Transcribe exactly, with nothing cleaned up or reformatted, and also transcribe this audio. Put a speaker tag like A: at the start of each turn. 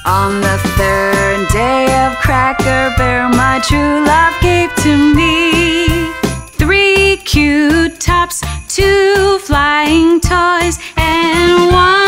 A: On the third day of Cracker Barrel, my true love gave to me three cute tops, two flying toys, and one